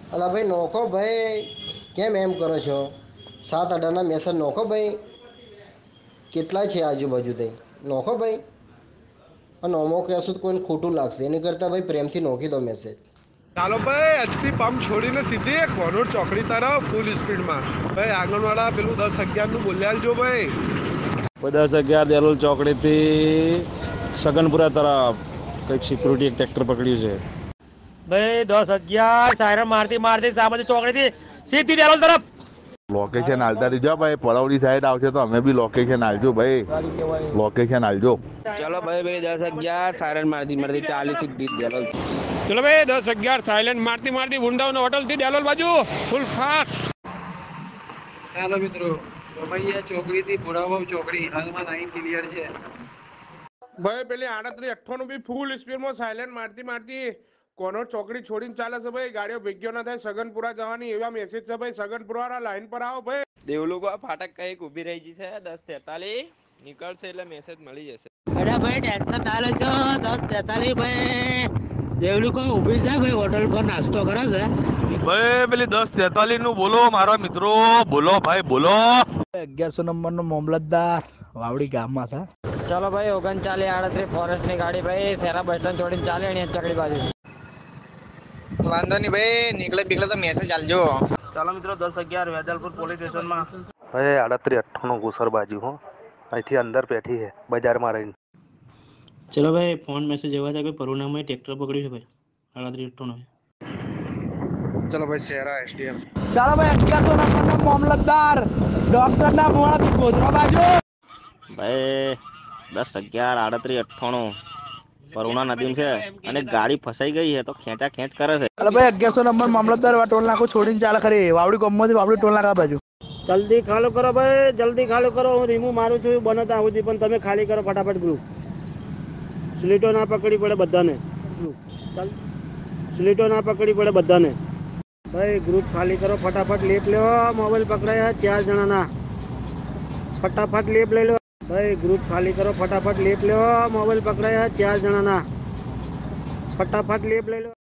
અલા ભાઈ નોખો ભાઈ, કેમ એમ કરો છો? 7-8ના મેસેજ નોખો ભાઈ. કેટલા છે આજુબાજુ તઈ? નોખો ભાઈ. અને નોમો કહેશું તો કોઈને ખોટું લાગશે, એની કરતાં ભાઈ પ્રેમથી નોખી દો મેસેજ. ચાલો ભાઈ, એચપી પંપ છોડીને સીધી કોનોર ચોકડી તરફ ફૂલ સ્પીડમાં. ભાઈ આગળવાળા પેલું 10-11 નું બોલ્યા આલજો ભાઈ. 10-11 દેલોલ ચોકડીથી સગનપુરા તરફ કંઈક સિક્યુરિટી એક ટ્રેક્ટર પકડ્યું છે. ભાઈ 10-11 સાયરન મારતી સાબરમતી ચોકડીથી સીધી દેલોલ તરફ. લોકેશન હાલતા રહીજો ભાઈ. પડવડી સાઈડ આવશે તો અમે બી લોકેશન હાલજો ભાઈ. લોકેશન હાલજો. ચલો ભાઈ પેલી 10-11 સાયરન મારતી 40 સીધી દેલોલ. ચલો ભાઈ 10-11 સાયલેન્ટ મારતી વૃંદાવન હોટલ થી ડેલોલ બાજુ ફૂલ ફાસ્ટ. ચાલો મિત્રો, રમૈયા ચોકડી થી ભોળાભાવ ચોકડી હાલમાં લાઈન ક્લિયર છે. ભાઈ પેલી 38-98 બી ફૂલ સ્પીડમાં સાયલેન્ટ મારતી કોનોર ચોકડી છોડીને ચાલે છે ભાઈ. ગાડીઓ ભેગ્યો ના થાય. સગનપુરા જવાની એવા મેસેજ છે ભાઈ. સગનપુરા લાઈન પર આવો ભાઈ. દેવલુકો ફાટક કઈક ઊભી રહી છે 10-43 નીકળશે એટલે મેસેજ મળી જશે. અરે ભાઈ ટેન્શન ના લેજો. 10-43 ભાઈ દેવલુકો ઊભી છે ભાઈ, હોટલ પર નાસ્તો કરે છે ભાઈ પેલી 10-43 નું બોલો મારા મિત્રો, બોલો ભાઈ બોલો. 1100 નંબર નો મામલતદાર વાવડી ગામમાં છે. ચલો ભાઈ 39-38 ફોરેસ્ટ ની ગાડી ભાઈ શેરા બસ સ્ટેન્ડ છોડીને ચાલે અહીંયા ચકડી બાજુ. વાંધો નહીં ભાઈ, નીકળે તો મેસેજ આલજો. ચાલો મિત્રો 10-11 વેદલપુર પોલીસ સ્ટેશનમાં. ભાઈ 38-98 ઘુસર બાજુ હો, અહીંથી અંદર બેઠી છે બજારમાં રહીને. ચલો ભાઈ ફોન મેસેજ એવા છે કે પરુણામાં ટ્રેક્ટર પકડ્યું છે ભાઈ 38-98. ચલો ભાઈ શેરા એસડીએમ. ચાલો ભાઈ 1100 નંબર નો મામલતદાર ડોક્ટર ના મોડા ગોધરા બાજુ. ભાઈ 10-11-38-98 પરુણા નદીમ છે અને ગાડી ફસાઈ ગઈ છે તો ખેંચા ખેંચ કરે છે. અરે ભાઈ 1100 નંબર મામલતદાર ટોલ નાકો છોડીને ચાલે ખરી વાવડી ગામમાંથી વાવડી ટોલ નાકા બાજુ. જલ્દી ખાલી કરો ભાઈ, જલ્દી ખાલી કરો. હું રીમું મારું છું બનતા આવું છું, પણ તમે ખાલી કરો ફટાફટ ગ્રુપ. સ્લીટો ના પકડી પડે બધાને. સ્લીટો ના પકડી પડે બધાને. ભાઈ ગ્રુપ ખાલી કરો ફટાફટ. લેપ લેવો. મોબાઈલ પકડાયા 4 જણાના. ફટાફટ લેપ લઈ લો ભાઈ. ગ્રુપ ખાલી કરો ફટાફટ. લેપ લેવો. મોબાઈલ પકડાયા 4 જણાના. ફટાફટ લેપ લઈ લો.